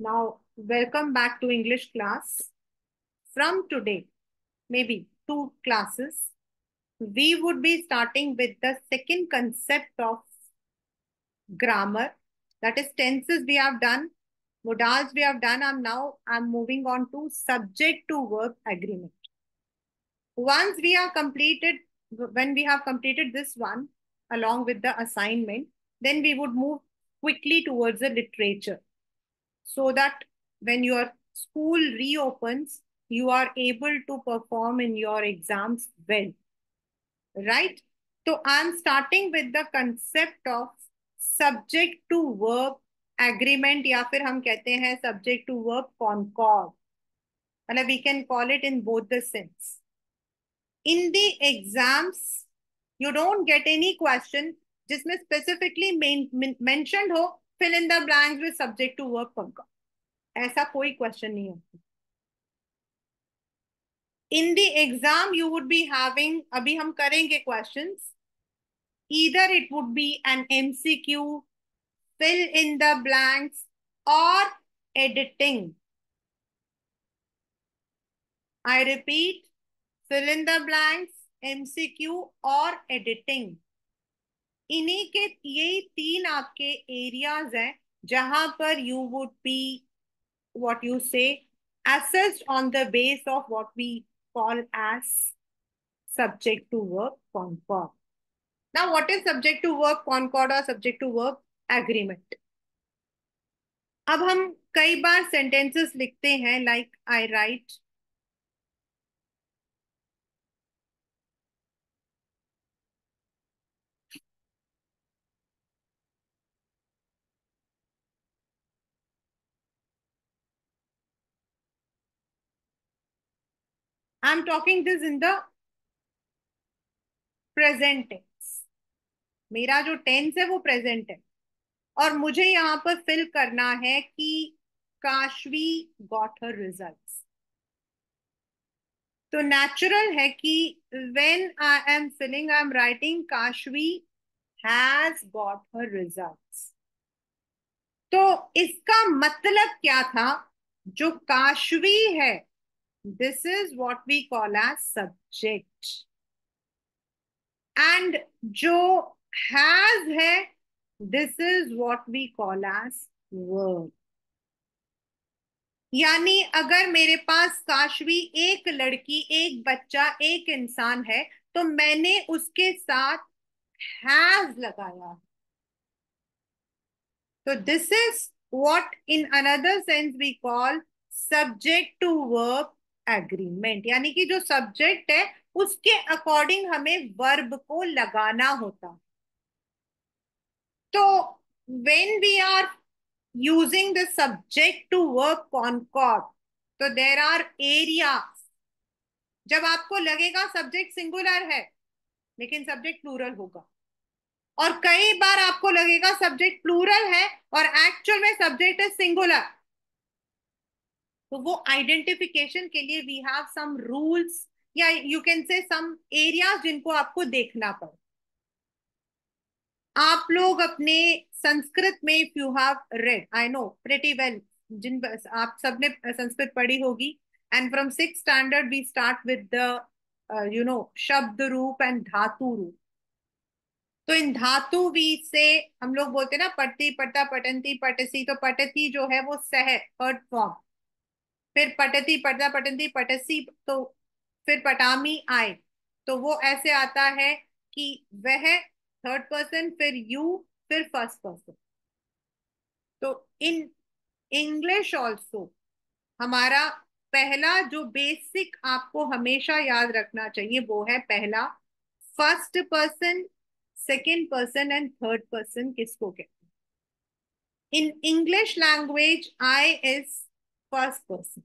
Now, welcome back to English class. From today, maybe two classes, we would be starting with the second concept of grammar. That is tenses we have done, modals we have done. I'm moving on to subject to verb agreement. Once we are completed, when we have completed this one along with the assignment, then we would move quickly towards the literature, so that when your school reopens, you are able to perform in your exams well, right? So I'm starting with the concept of subject to verb agreement, या फिर हम कहते हैं subject to verb concord. मतलब we can call it in both the sense. In the exams, you don't get any question जिसमें specifically mentioned हो fill in the blanks with subject to verb concord. ऐसा कोई question नहीं होता. In the exam you would be having, अभी हम करेंगे questions. Either it would be an MCQ, fill in the blanks और editing. I repeat, fill in the blanks, MCQ और editing. इन्हीं के यही तीन आपके एरियाज हैं जहां पर you would be what you say assessed on the base of what we call as subject to verb concord. Now what is subject to verb concord or subject to verb agreement? अब हम कई बार sentences लिखते हैं like I write, I'm talking this in the present tense. मेरा जो tense है वो present है और मुझे यहाँ पर fill करना है कि काशवी got her results. तो नेचुरल है कि when I am filling, I am writing Kashvi has got her results. तो इसका मतलब क्या था? जो काशवी है, this is what we call as subject, and जो हैज है, this is what we call as verb. यानी अगर मेरे पास काशवी एक लड़की, एक बच्चा, एक इंसान है, तो मैंने उसके साथ हैज लगाया. तो this is what in another sense we call subject to verb agreement. यानी कि जो सब्जेक्ट है उसके अकॉर्डिंग हमें वर्ब को लगाना होता. तो when we are using the subject to verb concord, तो there are areas. जब आपको लगेगा सब्जेक्ट सिंगुलर है लेकिन सब्जेक्ट प्लूरल होगा, और कई बार आपको लगेगा सब्जेक्ट प्लूरल है और एक्चुअल में सब्जेक्ट है सिंगुलर, तो वो आइडेंटिफिकेशन के लिए वी हैव सम रूल्स या you can say some areas जिनको आपको देखना पड़े. आप लोग अपने संस्कृत में, if you have read, I know pretty well, जिन आप सबने संस्कृत पढ़ी होगी, and from 6th standard we start with the शब्द रूप एंड धातु रूप. तो इन धातु वी से हम लोग बोलते हैं ना पढ़ती, पढ़ता, पठंती, पठसी. तो पठती जो है वो सह, थर्ड फॉर्म. फिर पठती, पढ़ता, पठंती, पठसी, तो फिर पटामी आए, तो वो ऐसे आता है कि वह, थर्ड पर्सन, फिर यू, फिर फर्स्ट पर्सन. तो इन इंग्लिश ऑल्सो हमारा पहला जो बेसिक आपको हमेशा याद रखना चाहिए वो है पहला first person, second person and third person किसको कहते हैं. In English language I is first person,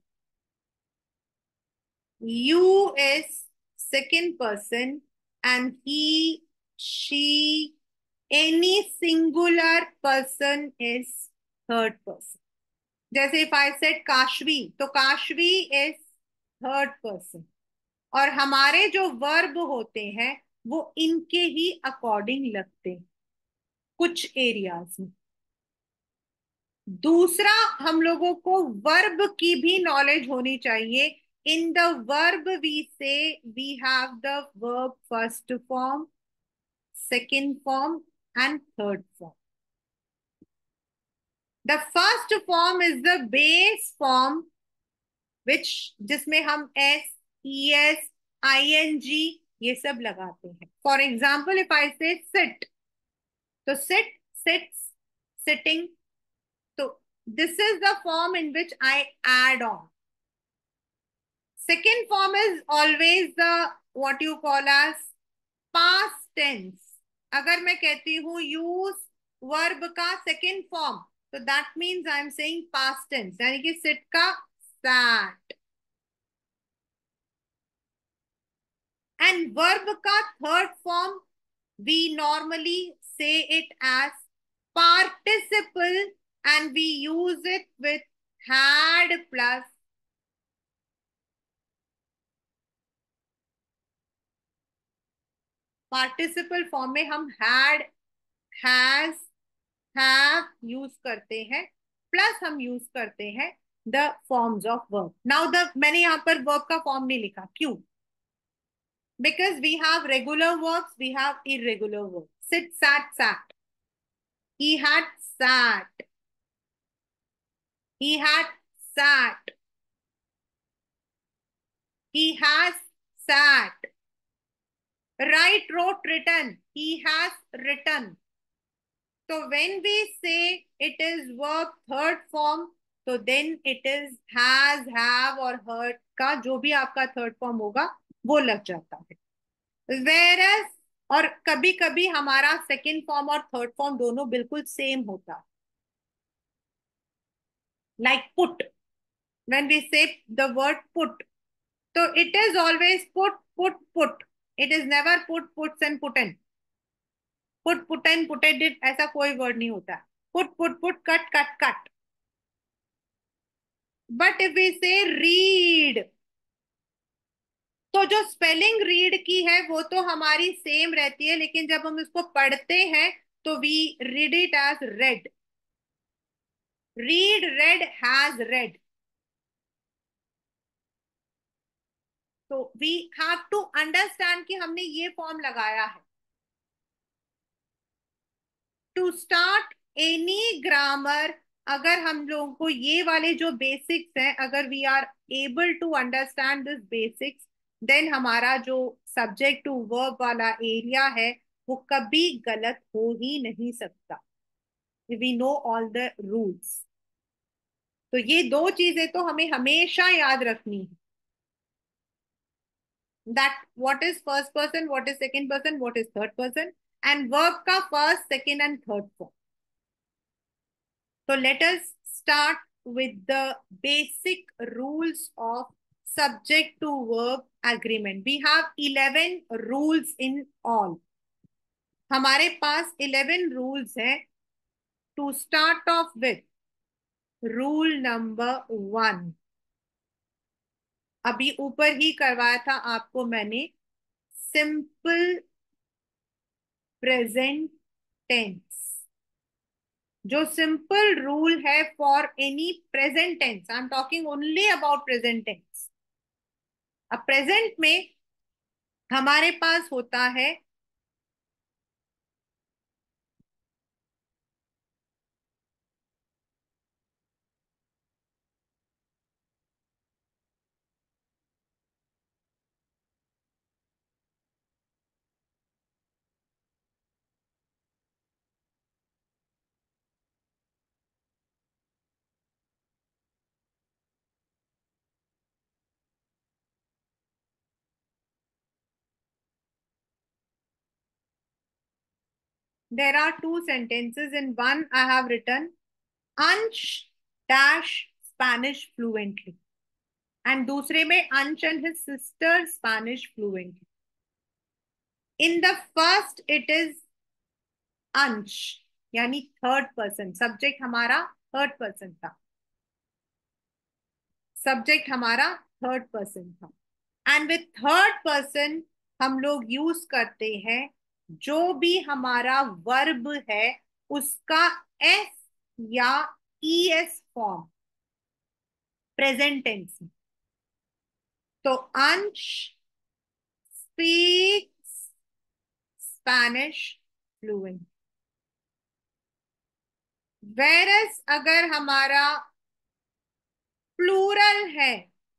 you is second person, and he, she, any singular person is third person. जैसे if I said काशवी, तो काशवी is third person. और हमारे जो verb होते हैं वो इनके ही अकॉर्डिंग लगते हैं कुछ एरियाज में. दूसरा, हम लोगों को वर्ब की भी नॉलेज होनी चाहिए. In the verb we say we have the verb first form, second form and third form. The first form is the base form which, जिसमें हम S, E S, I N G ये सब लगाते हैं. For example, if I say sit, तो sit, sits, sitting. तो this is the form in which I add on. Second form is always the what you call as past tense. अगर मैं कहती हूँ use verb का second form, तो that means I am saying past tense, यानी कि sit का sat. And verb का third form, we normally say it as participle, and we use it with had plus. Participle form में हम had, has, have use करते हैं, plus हम use करते हैं the forms of verb. Now the मैंने यहां पर वर्ब का फॉर्म नहीं लिखा, क्यों? Because we have regular verbs, we have irregular verb. Sit, sat, sat. He had sat, he had sat, he has sat. Write, wrote, written, he has written. तो when we say it is verb third form, तो then it is has, have और heard का जो भी आपका third form होगा वो लग जाता है. Whereas, और कभी कभी हमारा सेकेंड फॉर्म और थर्ड फॉर्म दोनों बिल्कुल सेम होता है. Like put, when we say the word put, तो it is always put, put, put. It is never put, puts and putten. Put, putten, putted it, ऐसा कोई वर्ड नहीं होता. Put, put, put, cut, cut, cut. But if we say read, तो जो spelling read की है वो तो हमारी सेम रहती है, लेकिन जब हम इसको पढ़ते हैं तो we read it as read. Read, read, has read. तो वी हैव टू अंडरस्टैंड कि हमने ये फॉर्म लगाया है. टू स्टार्ट एनी ग्रामर, अगर हम लोगों को ये वाले जो बेसिक्स हैं, अगर we are able to understand this basics, then हमारा जो सब्जेक्ट टू वर्ब वाला एरिया है वो कभी गलत हो ही नहीं सकता. We know all the rules. तो ये दो चीजें तो हमें हमेशा याद रखनी है. That what is first person, what is second person, what is third person, and verb का first, second and third form. So let us start with the basic rules of subject to verb agreement. We have 11 rules in all. हमारे पास 11 rules हैं. To start off with, rule number 1. अभी ऊपर ही करवाया था आपको मैंने. Simple present tense. जो simple rule है for any present tense, I am talking only about present tense. अब प्रेजेंट में हमारे पास होता है there are two sentences. In one I have written Ansh dash Spanish fluently, and दूसरे में Ansh and his sister Spanish fluently. In the first it is Ansh, यानी third person. Subject हमारा third person था. Subject हमारा third person था. And with third person हम लोग use करते हैं जो भी हमारा वर्ब है उसका एस या ईएस फॉर्म, प्रेजेंट टेंस में। तो अंश स्पीक्स स्पैनिश फ्लुएंट। वेरस अगर हमारा प्लूरल है,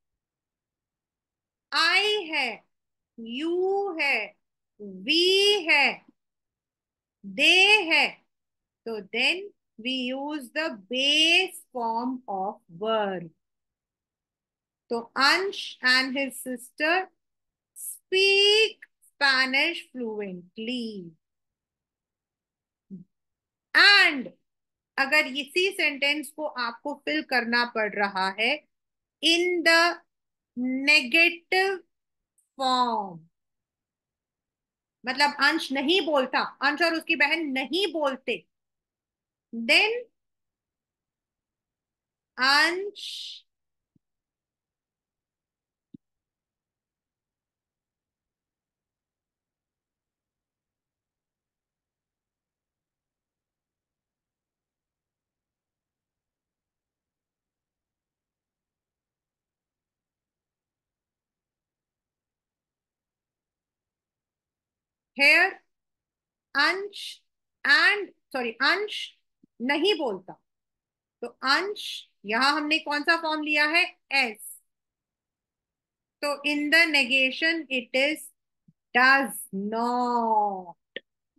आई है, यू है, वी है, दे है, तो then we use the base form of verb. तो Ansh and his sister speak Spanish fluently. And अगर इसी सेंटेंस को आपको फिल करना पड़ रहा है इन द नेगेटिव फॉर्म, मतलब अंश नहीं बोलता, अंश और उसकी बहन नहीं बोलते, देन अंश हेयर अंश एंड सॉरी अंश नहीं बोलता, तो अंश यहां हमने कौन सा फॉर्म लिया है, एस। तो in the negation it is does not.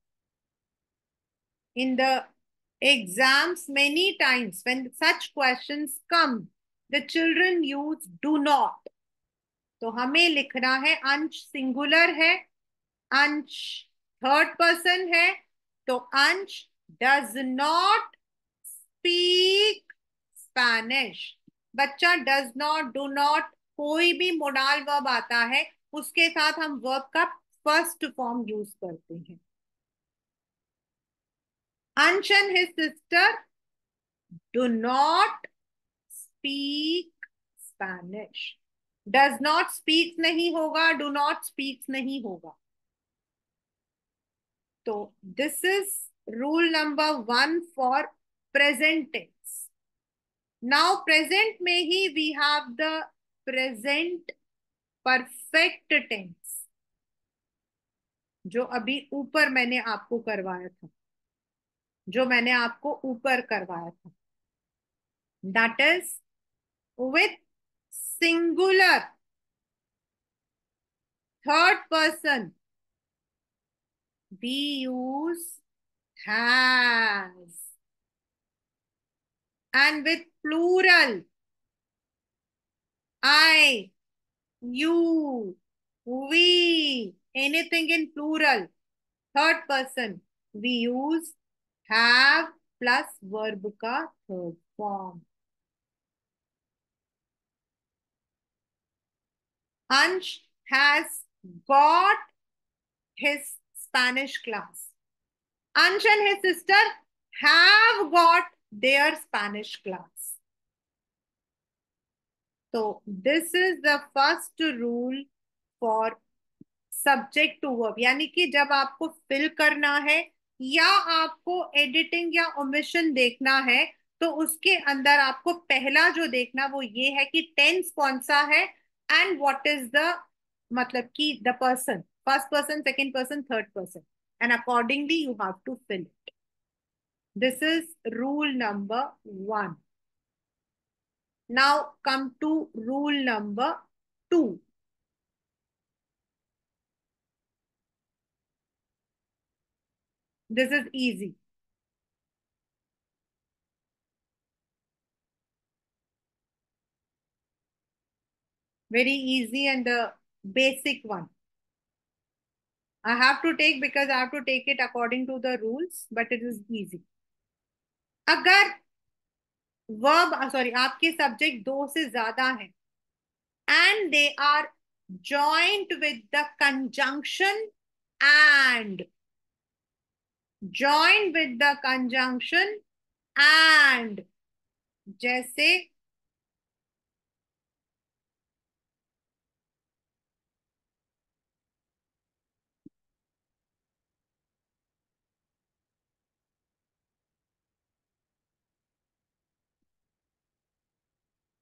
In the exams, many times when such questions come, the children use do not. तो हमें लिखना है अंश सिंगुलर है, अंश थर्ड पर्सन है, तो Ansh does not speak Spanish. बच्चा डज नॉट, डू नॉट, कोई भी मोडाल वर्ब आता है उसके साथ हम वर्ब का फर्स्ट फॉर्म यूज करते हैं। Ansh and his sister do not speak Spanish. Does not speak नहीं होगा, do not speak नहीं होगा। तो this is rule number 1 for present tense. Now present में ही we have the present perfect tense, जो अभी ऊपर मैंने आपको करवाया था, जो मैंने आपको ऊपर करवाया था, that is with singular third person we use has, and with plural I, you, we, anything in plural third person we use have plus verb का third form. Ansh has got his Spanish class. Ansh and his sister have got their Spanish class. So this is the first rule for subject to verb, यानी कि जब आपको fill करना है या आपको editing या ओमिशन देखना है, तो उसके अंदर आपको पहला जो देखना वो ये है कि टेंस कौन सा है एंड व्हाट इज द, मतलब कि the person, first person, second person, third person, and accordingly you have to fill it. This is rule number 1। Now come to rule number 2। This is easy, very easy and the basic one. I have to take because I have to take it according to the rules, but it is easy. अगर verb sorry आपके subject दो से ज्यादा हैं and they are joined with the conjunction and, joined with the conjunction and, जैसे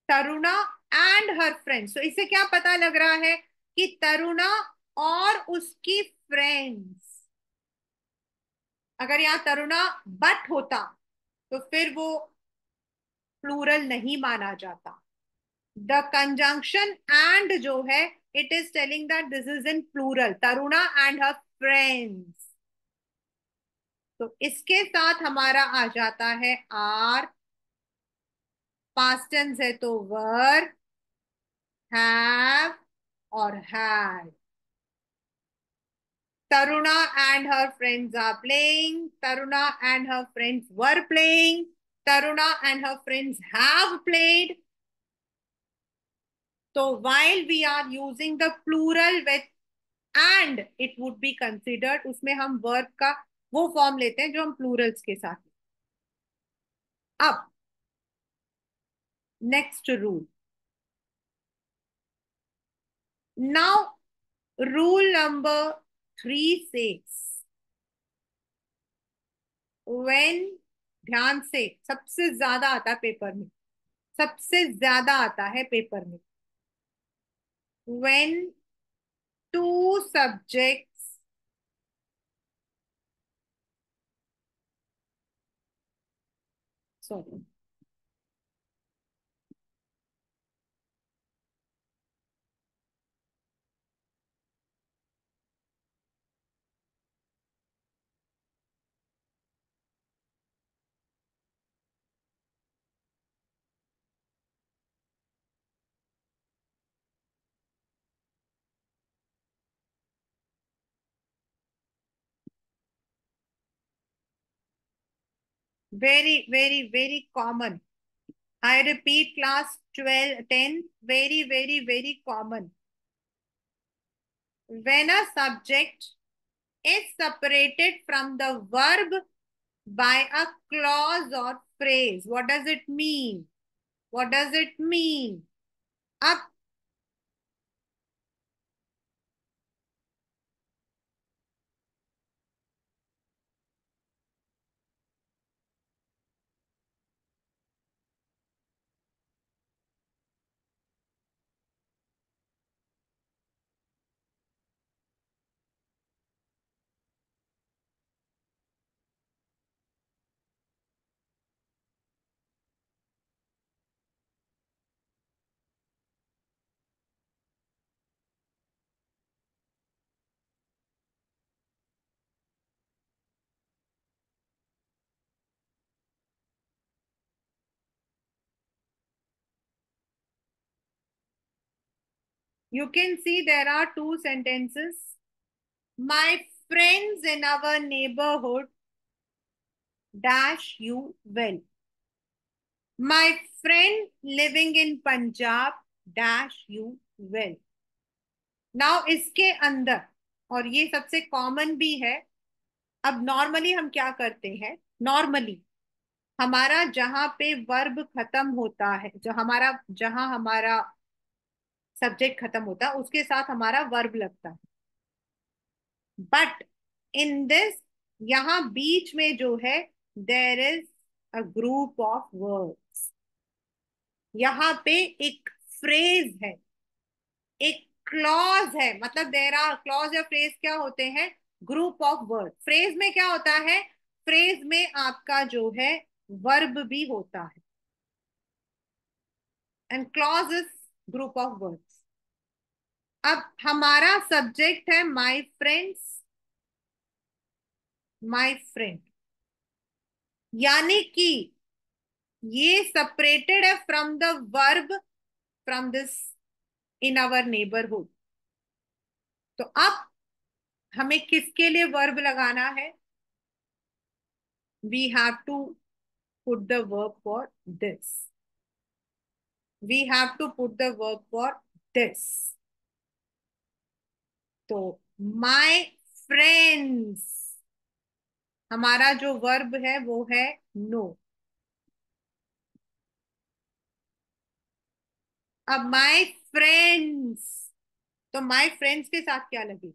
Taruna and her friends. तो इससे क्या पता लग रहा है कि तरुणा और उसकी फ्रेंड्स। अगर यहाँ तरुणा बट होता तो फिर वो प्लूरल नहीं माना जाता। द कंजंक्शन एंड जो है, it is telling that this is in plural, Taruna and her friends. तो इसके साथ हमारा आ जाता है आर, पास्ट टेंस है तो वर, हैव और had. Taruna and her friends are playing. Taruna and her friends were playing. Taruna and her friends have played. So while we are using the plural with and, it would be considered, उसमें हम verb का वो form लेते हैं जो हम plurals के साथ। अब next rule. Now rule number 3 says when, ध्यान से, सबसे ज्यादा आता है पेपर में, सबसे ज्यादा आता है पेपर में, when two subjects sorry very very very common. I repeat, class 12 10, very very very common. When a subject is separated from the verb by a clause or phrase, what does it mean? What does it mean? अब you can see there are two sentences. My friends in our neighborhood dash you well. My friend living in Punjab dash you well. Now इसके अंदर, और ये सबसे common भी है, अब normally हम क्या करते हैं, नॉर्मली हमारा जहां पे वर्ब खत्म होता है, जो हमारा, जहां हमारा सब्जेक्ट खत्म होता है उसके साथ हमारा वर्ब लगता है। बट इन दिस, यहां बीच में जो है, there is a group of words. यहाँ पे एक फ्रेज है, एक क्लॉज है, मतलब देर आर क्लॉज या फ्रेज क्या होते हैं, ग्रुप ऑफ वर्ड। फ्रेज में क्या होता है, फ्रेज में आपका जो है वर्ब भी होता है, and clause is group of words. अब हमारा सब्जेक्ट है माय फ्रेंड्स, माय फ्रेंड, यानी कि ये सेपरेटेड है from the verb, from this in our neighbourhood. तो अब हमें किसके लिए वर्ब लगाना है, we have to put the verb for this, we have to put the verb for this. तो my friends, हमारा जो वर्ब है वो है नो। अब my friends, तो my friends के साथ क्या लगेगा,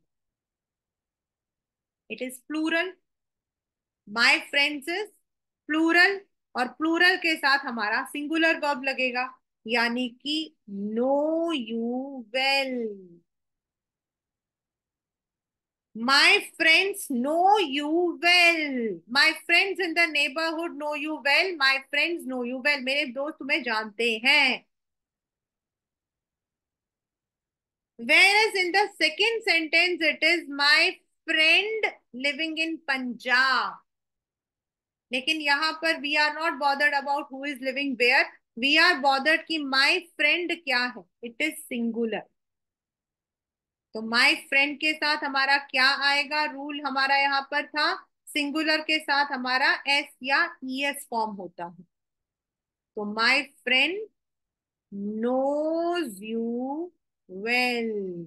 it is plural, my friends इज प्लूरल, और प्लूरल के साथ हमारा सिंगुलर वर्ब लगेगा। यानी कि know you well. My friends know you well. My friends in the neighborhood know you well. My friends know you well. मेरे दोस्त तुम्हें जानते हैं. Whereas in the second sentence, it is my friend living in Punjab. लेकिन यहाँ पर we are not bothered about who is living where. We are bothered कि my friend क्या है. It is singular. तो माय फ्रेंड के साथ हमारा क्या आएगा? रूल हमारा यहाँ पर था, सिंगुलर के साथ हमारा एस या ईएस फॉर्म होता है। तो my friend knows you well.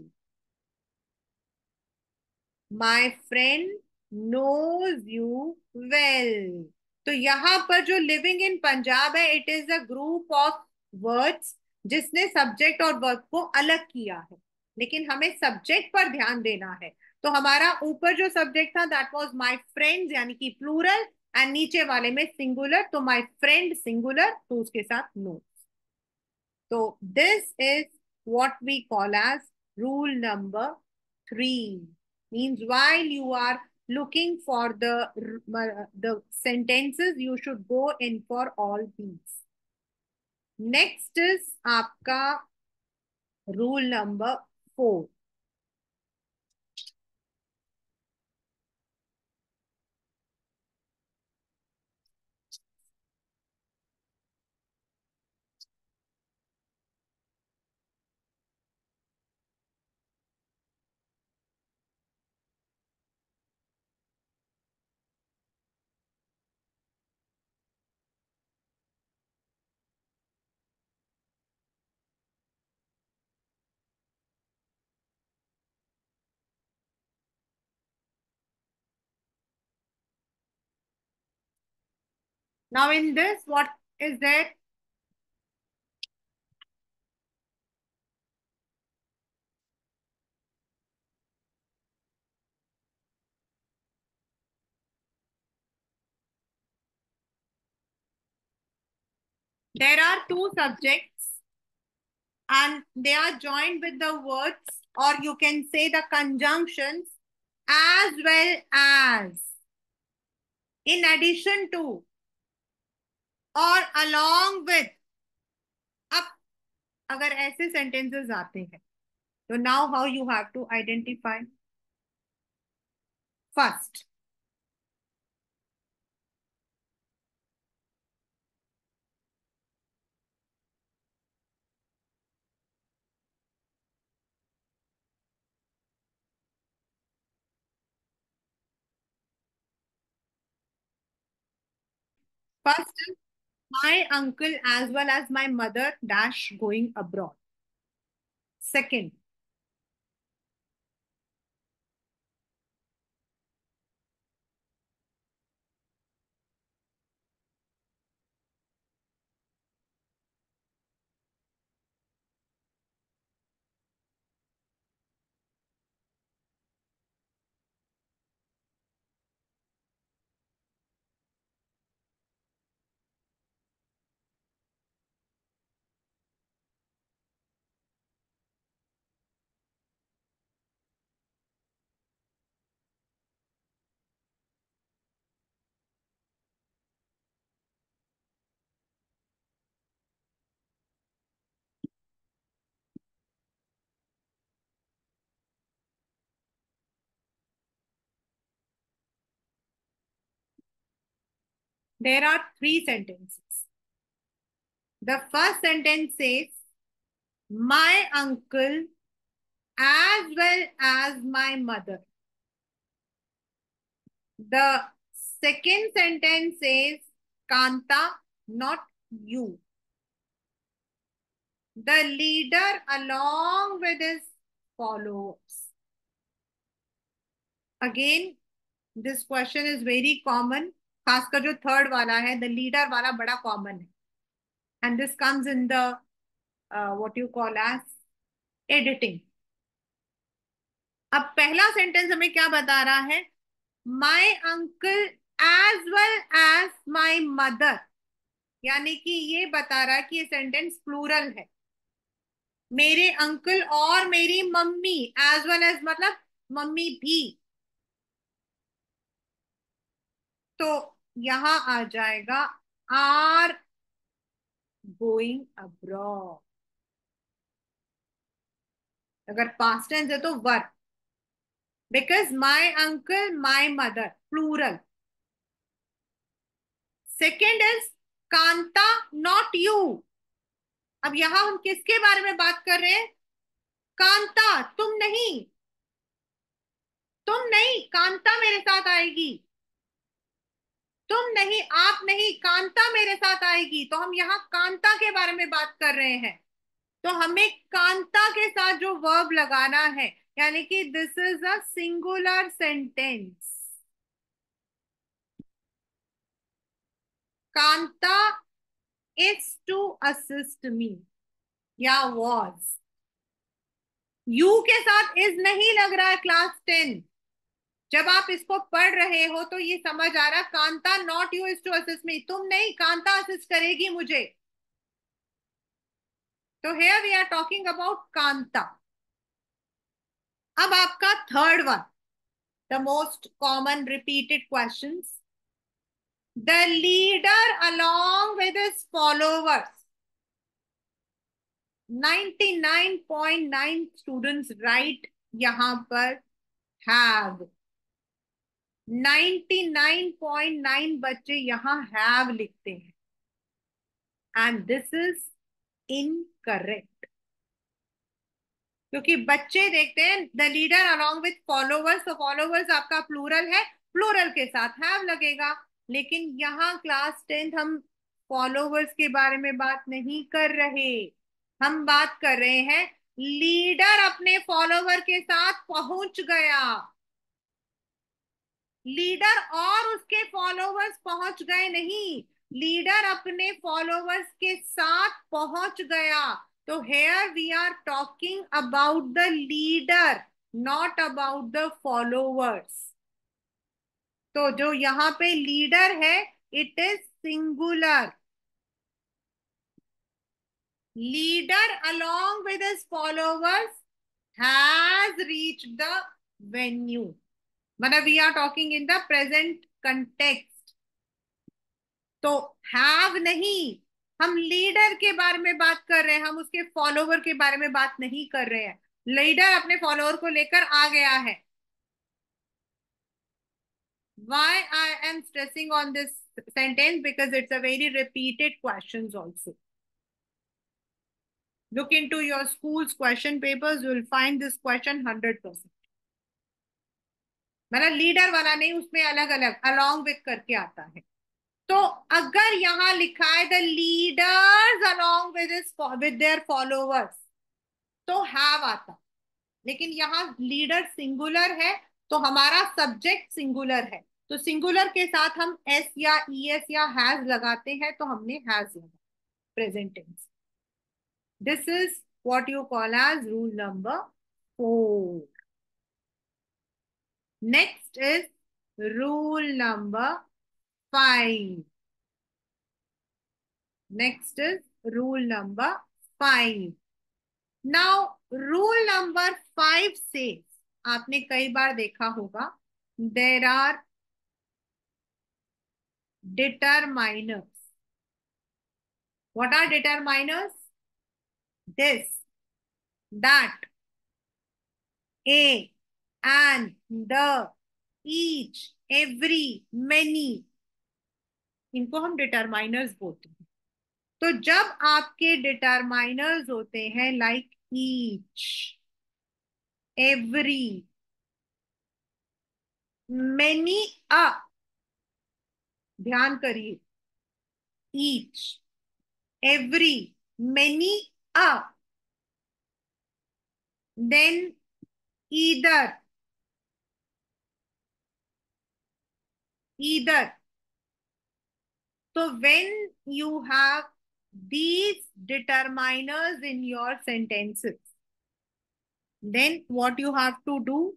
My friend knows you well. तो यहाँ पर जो लिविंग इन पंजाब है, it is a group of words जिसने सब्जेक्ट और वर्ब को अलग किया है, लेकिन हमें सब्जेक्ट पर ध्यान देना है। तो हमारा ऊपर जो सब्जेक्ट था दैट वाज माय फ्रेंड्स यानी कि प्लूरल, एंड नीचे वाले में सिंगुलर, तो माय फ्रेंड सिंगुलर, तो उसके साथ know. So this is what we call as rule number 3. Means while you are looking for the sentences, you should go in for all these. Next is आपका rule number 4. Now in this, what is there? There are two subjects and they are joined with the words, or you can say the conjunctions, as well as, in addition to, और along with। अब अगर ऐसे sentences आते हैं तो now how you have to identify? First, first is my uncle as well as my mother dash going abroad. Second, there are three sentences. The first sentence says my uncle as well as my mother. The second sentence says Kanta, not you. The leader along with his followers. Again, this question is very common. खासकर जो third वाला है, the leader वाला बड़ा common है, and this comes in the what you call as editing. अब पहला sentence हमें क्या बता रहा है? My uncle as well as my mother. यानी कि ये बता रहा है कि ये सेंटेंस प्लूरल है। मेरे अंकल और मेरी मम्मी, एज वेल एज मतलब मम्मी भी। तो यहां आ जाएगा आर गोइंग अब्रॉड। अगर पास्ट टेंस है तो were, because my uncle my mother, plural. Second is Kanta, not you. अब यहां हम किसके बारे में बात कर रहे हैं? कांता, तुम नहीं। तुम नहीं, कांता मेरे साथ आएगी। तुम नहीं, आप नहीं, कांता मेरे साथ आएगी। तो हम यहाँ कांता के बारे में बात कर रहे हैं। तो हमें कांता के साथ जो वर्ब लगाना है, यानी कि this is a singular sentence. Kanta is to assist me, या वॉज। यू के साथ इज नहीं लग रहा है क्लास 10। जब आप इसको पढ़ रहे हो तो ये समझ आ रहा है, Kanta not you is to assist me, तुम नहीं, कांता असिस्ट करेगी मुझे। तो here we are talking about Kanta. अब आपका third one, the most common repeated questions. The leader along with his followers, 99.9 students right यहां पर हैव। 99.9 बच्चे यहां हैव लिखते हैं, एंड दिस इज इनकरेक्ट। क्योंकि बच्चे देखते हैं the leader along with followers, तो फॉलोवर्स आपका प्लूरल है, प्लूरल के साथ हैव लगेगा। लेकिन यहाँ क्लास 10 हम फॉलोवर्स के बारे में बात नहीं कर रहे। हम बात कर रहे हैं लीडर अपने फॉलोवर के साथ पहुंच गया। लीडर और उसके फॉलोवर्स पहुंच गए नहीं, लीडर अपने फॉलोवर्स के साथ पहुंच गया। तो here we are talking about the leader, not about the followers. तो जो यहां पे लीडर है, it is singular. Leader along with his followers has reached the venue, मतलब we are talking in the present context. तो have नहीं, हम leader के बारे में बात कर रहे हैं, हम उसके फॉलोवर के बारे में बात नहीं कर रहे हैं। लीडर अपने फॉलोअर को लेकर आ गया है। Why I am stressing on this sentence? Because it's a very repeated questions also. Look into your school's question papers, you will find this question 100%। मतलब लीडर वाला नहीं, उसमें अलग अलग along with करके आता है। तो अगर यहां लिखा है the leaders along with their followers, तो हैव आता। लेकिन यहाँ लीडर सिंगुलर है, तो हमारा सब्जेक्ट सिंगुलर है। तो सिंगुलर के साथ हम एस या ईएस या हैज लगाते हैं, तो हमने हैज लगा present tense. This is what you call as rule number 4। Next is rule number 5। Next is rule number 5। Now rule number 5 से आपने कई बार देखा होगा, there are determiners. What are determiners? This, that, a, and, the, each, every, many, इनको हम determiners बोलते हैं। तो जब आपके डिटरमाइनर्स होते हैं like each, every, many, a, ध्यान करिए, each, every, many, a, then either, either. So when you have these determiners in your sentences, then what you have to do?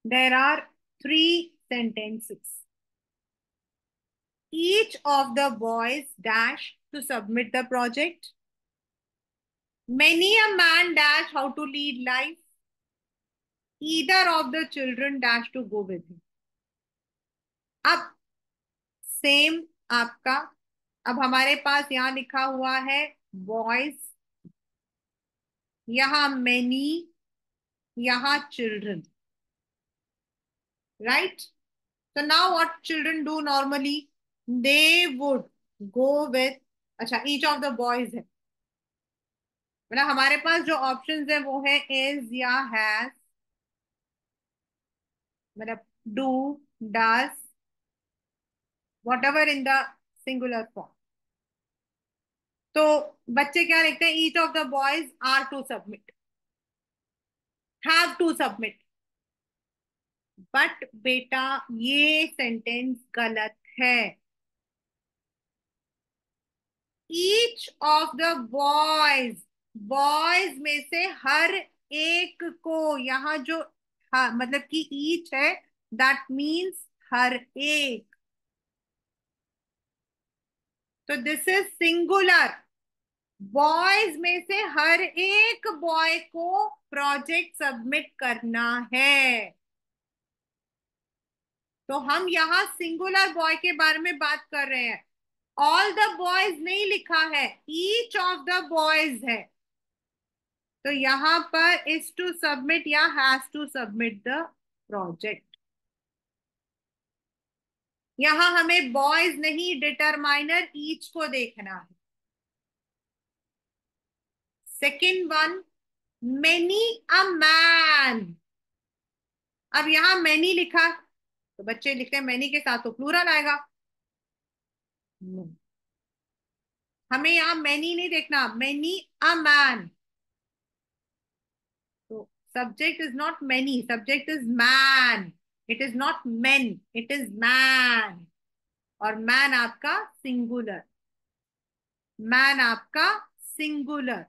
There are three sentences. Each of the boys dash to submit the project. Many a man dash how to lead life. Either of the children dash to go with him. अब same आपका, अब हमारे पास यहां लिखा हुआ है boys, यहां many, यहां children, right? So now what children do normally? They would go with, अच्छा each of the boys है, मतलब हमारे पास जो ऑप्शंस है वो है is या has, मतलब do, does, whatever in the singular form. तो बच्चे क्या लिखते हैं? each of the boys are to submit, have to submit. But बेटा ये सेंटेंस गलत है. Each of the boys, boys में से हर एक को, यहां जो हाँ, मतलब कि ईच है, दैट मीन्स हर एक. तो दिस इज सिंगुलर. बॉयज में से हर एक बॉय को प्रोजेक्ट सबमिट करना है. तो हम यहां सिंगुलर बॉय के बारे में बात कर रहे हैं. ऑल द बॉयज नहीं लिखा है, ईच ऑफ द बॉयज है. तो यहां पर इज टू सबमिट या has to submit the project. यहां हमें बॉयज नहीं, डिटरमाइनर ईच को देखना है. Second one, many a man. अब यहां मैनी लिखा, तो बच्चे लिखते हैं मैनी के साथ तो प्लूरल आएगा. No. हमें यहां मैनी नहीं देखना, many a man. So subject is not many, subject is man. It is not men, it is man. और man आपका सिंगुलर, मैन आपका सिंगुलर.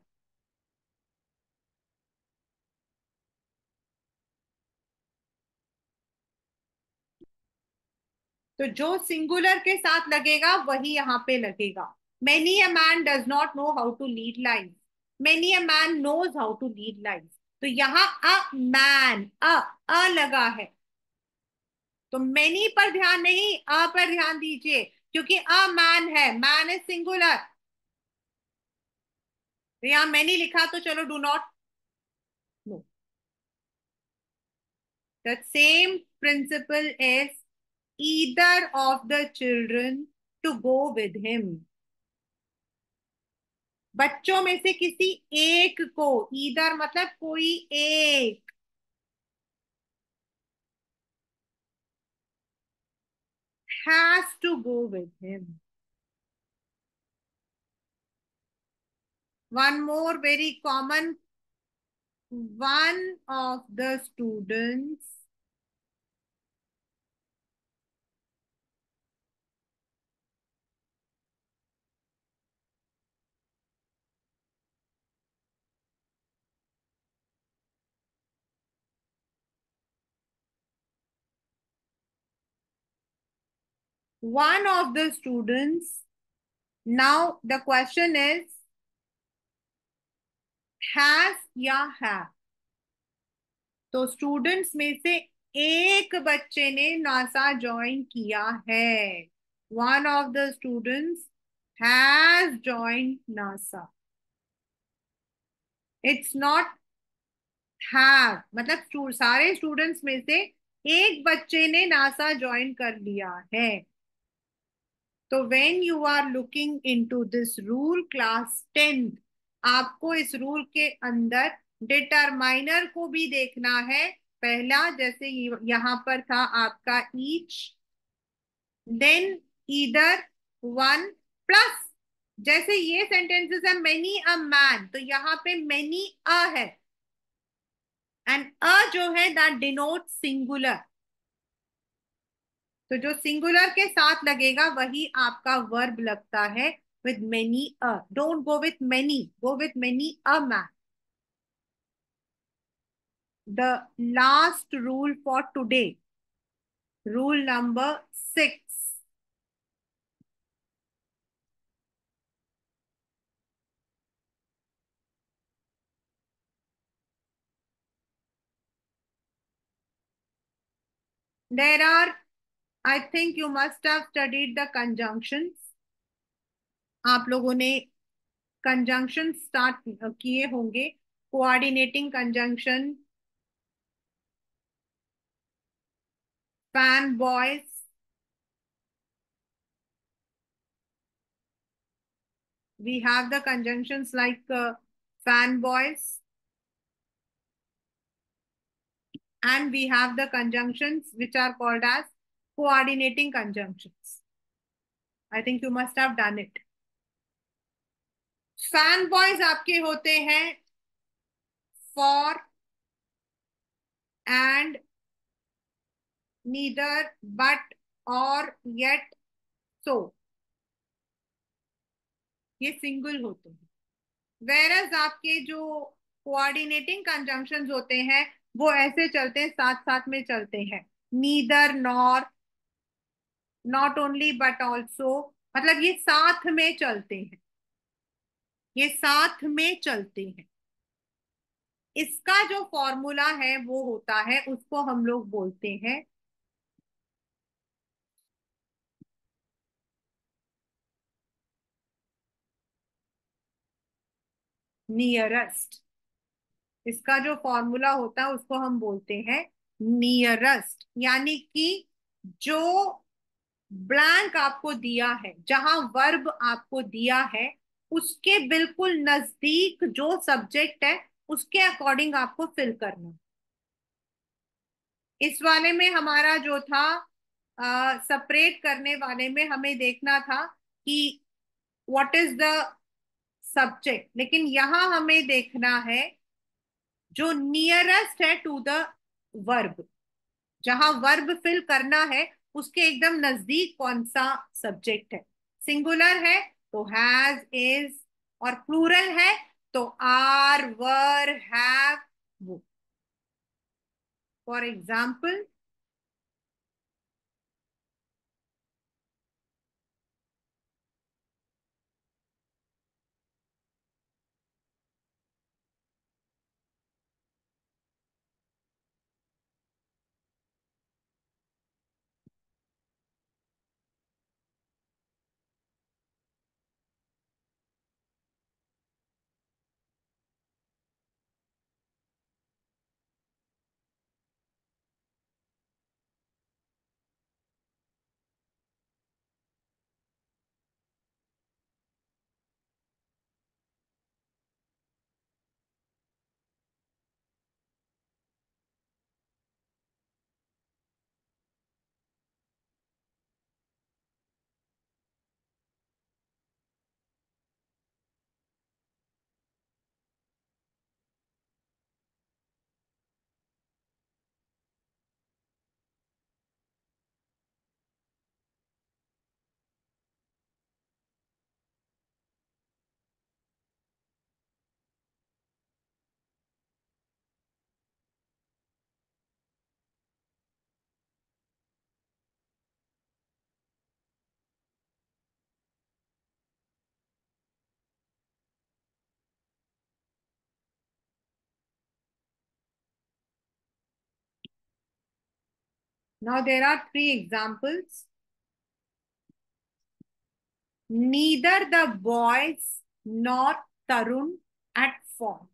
तो जो सिंगुलर के साथ लगेगा वही यहां पे लगेगा. Many a man does not know how to lead life, many a man knows how to lead life. तो यहां अ मैन, अ लगा है. तो मेनी पर ध्यान नहीं, अ पर ध्यान दीजिए, क्योंकि अ मैन है, मैन इज सिंगुलर. तो यहां मैनी लिखा तो चलो do not. Know. The same principle is either of the children to go with him. बच्चों में से किसी एक को, ईदर मतलब कोई एक, has to go with him. One more very common, one of the students one of the students. Now the question is has या have. तो स्टूडेंट्स में से एक बच्चे ने नासा ज्वाइन किया है. One of the students has join NASA. It's not have, मतलब सारे स्टूडेंट्स में से एक बच्चे ने नासा ज्वाइन कर लिया है. तो when you are looking into this rule class 10, आपको इस रूल के अंदर डिटरमाइनर को भी देखना है. पहला जैसे यहां पर था आपका each, then either, one, plus. जैसे ये सेंटेंसेस है मेनी अ मैन, तो यहाँ पे मेनी अ है, एंड अ जो है दैट डिनोट सिंगुलर. तो जो सिंगुलर के साथ लगेगा वही आपका वर्ब लगता है with many a. Don't go with many, go with many a man. The last rule for today, rule number 6. There are, I think you must have studied the conjunctions. आप लोगों ने कंजंक्शन स्टार्ट किए होंगे. Coordinating conjunction, FANBOYS. We have the conjunctions like fan boys, and we have the conjunctions which are called as coordinating conjunctions. I think you must have done it. FANBOYS आपके होते हैं for and, neither, but, or, yet, so. ये single होते हैं. Virus आपके जो coordinating conjunctions होते हैं वो ऐसे चलते हैं, साथ साथ में चलते हैं. Neither, nor, not only but also. मतलब ये साथ में चलते हैं, ये साथ में चलते हैं. इसका जो फॉर्मूला है वो होता है, उसको हम लोग बोलते हैं नियरेस्ट. इसका जो फॉर्मूला होता है उसको हम बोलते हैं नियरेस्ट. यानी कि जो ब्लैंक आपको दिया है, जहां वर्ब आपको दिया है, उसके बिल्कुल नजदीक जो सब्जेक्ट है उसके अकॉर्डिंग आपको फिल करना. इस वाले में हमारा जो था, सेपरेट करने वाले में हमें देखना था कि व्हाट इज द सब्जेक्ट, लेकिन यहां हमें देखना है जो नियरेस्ट है टू द वर्ब. जहां वर्ब फिल करना है उसके एकदम नजदीक कौन सा सब्जेक्ट है. सिंगुलर है तो हैज, इज, और प्लूरल है तो आर, वर, हैव, वो. For example, now there are three examples. Neither the boys nor Tarun at fault.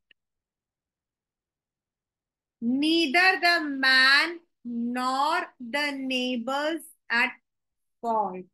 Neither the man nor the neighbors at fault.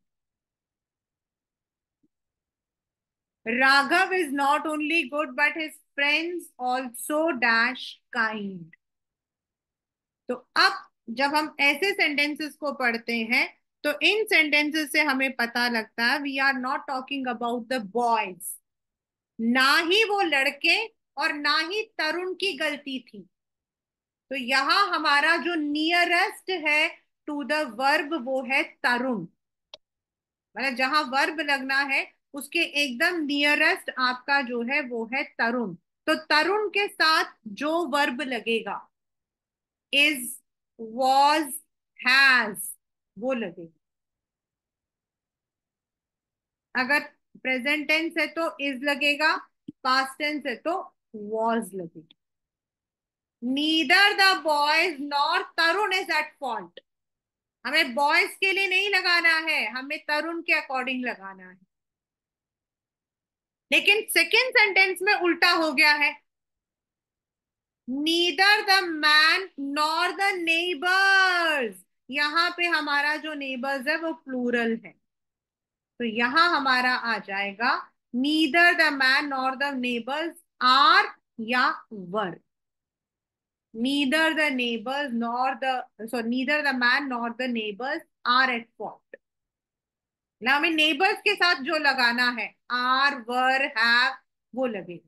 Raghav is not only good but his friends also dash kind. तो अब जब हम ऐसे sentences को पढ़ते हैं तो इन sentences से हमें पता लगता है we are not talking about the boys. ना ही वो लड़के और ना ही तरुण की गलती थी. तो यहां हमारा जो नियरेस्ट है टू द वर्ब वो है तरुण. मतलब जहां वर्ब लगना है उसके एकदम नियरेस्ट आपका जो है वो है तरुण. तो तरुण के साथ जो वर्ब लगेगा इज, वॉज, हैज, वो लगेगा। अगर प्रेजेंट टेंस है तो इज लगेगा, पास्ट टेंस है तो वॉज लगेगा। Neither the boys nor Tarun is at fault. हमें बॉयज के लिए नहीं लगाना है, हमें तरुण के अकॉर्डिंग लगाना है। लेकिन सेकेंड सेंटेंस में उल्टा हो गया है। Neither the man nor the neighbours, यहां पे हमारा जो नेबर्स है वो प्लूरल है, तो यहां हमारा आ जाएगा neither the man nor the neighbours are या were. Neither the neighbours nor the so neither the man nor the neighbours are at fault. ना हमें नेबर्स के साथ जो लगाना है आर, वर, हैव, वो लगेगा।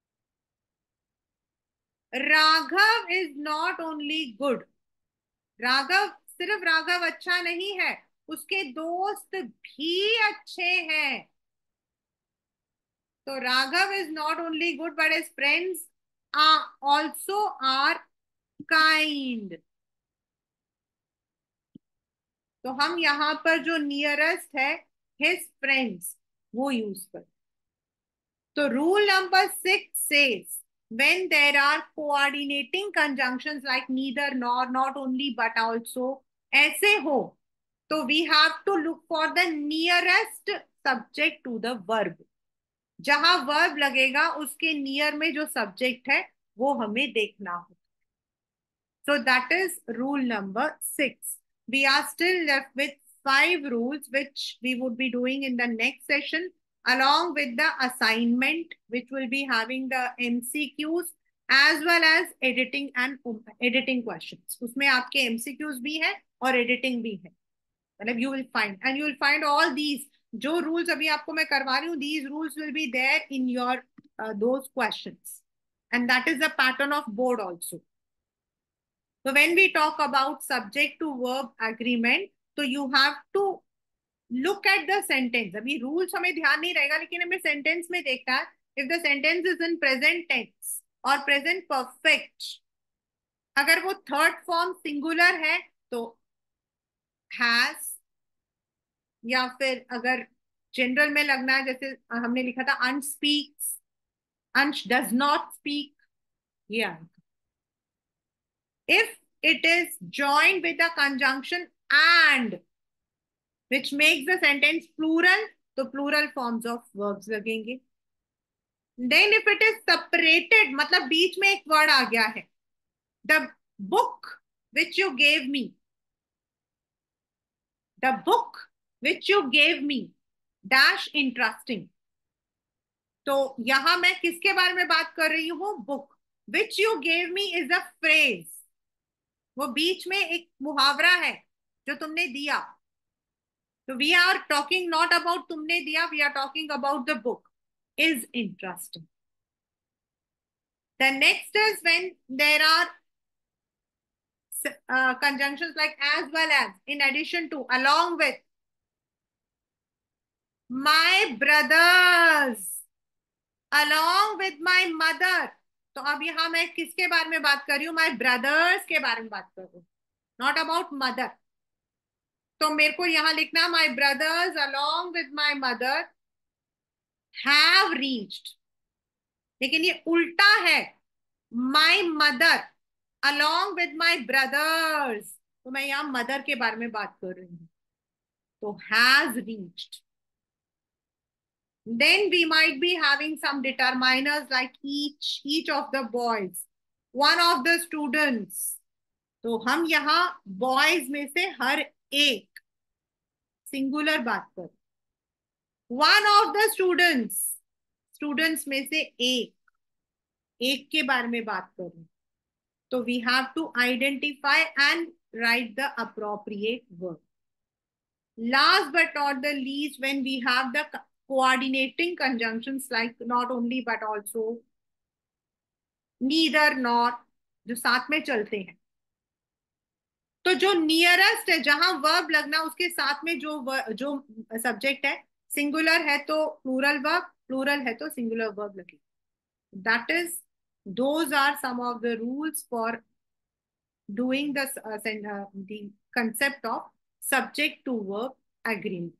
Raghav is not only good, Raghav सिर्फ राघव अच्छा नहीं है, उसके दोस्त भी अच्छे हैं। तो Raghav is not only good but his friends also are kind. तो हम यहाँ पर जो नियरेस्ट है हिज फ्रेंड्स वो यूज कर। तो rule number 6 says when there are coordinating conjunctions like neither nor, not only but also, ऐसे हो तो we have to look for the nearest subject to the verb। जहां verb लगेगा उसके नियर में जो सब्जेक्ट है वो हमें देखना हो। So that is rule number 6. We are still left with 5 rules, which we would be doing in the next session, along with the assignment, which will be having the MCQs as well as editing and editing questions. उसमें आपके MCQs भी है और editing भी है। मतलब you will find and you will find all these जो rules अभी आपको मैं करवा रही हूँ, these rules will be there in your those questions, and that is the pattern of board also. So when we talk about subject to verb agreement, तो you have to look at the sentence। अभी rules हमें ध्यान नहीं रहेगा, लेकिन हमें sentence में देखना है if the sentence is in present tense और present perfect, अगर वो थर्ड फॉर्म सिंगुलर है तो has, या फिर अगर जनरल में लगना है जैसे हमने लिखा था अंश स्पीक्स, अंश डज नॉट स्पीक, ये आएगा। If it is joined with a conjunction and which makes the sentence plural, तो plural forms of verbs लगेंगे। Then if it is separated, मतलब बीच में एक word आ गया है, the book which you gave me, the book which you gave me dash interesting, तो यहां मैं किसके बारे में बात कर रही हूं? Book. which you gave me is a phrase, वो बीच में एक मुहावरा है जो तुमने दिया। So we are talking not about तुमने दिया, we are talking about the book is interesting. The next is when there are conjunctions like as well as, in addition to, along with, my brothers, along with my mother। तो अब यहाँ मैं किसके बारे में बात कर रही हूँ? माई ब्रदर्स के बारे में बात कर रही हूँ, नॉट अबाउट मदर। तो मेरे को यहां लिखना my brothers along with my mother have reached, लेकिन ये उल्टा है, my mother along with my brothers, तो मैं यहां मदर के बारे में बात कर रही हूं, तो has reached. Then we might be having some determiners like each of the boys, one of the students। तो हम यहाँ boys में से हर एक सिंगुलर बात कर, one of the students, students में से एक के बारे में बात करूं, तो we have to identify and write the appropriate word. Last but not the least, when we have the coordinating conjunctions like not only but also, neither nor, जो साथ में चलते हैं, तो जो नियरेस्ट है जहां वर्ब लगना उसके साथ में जो सब्जेक्ट है, सिंगुलर है तो प्लूरल वर्ब, प्लूरल है तो सिंगुलर वर्ब लगे। That is, those are some of the rules for doing the concept of subject to verb agreement.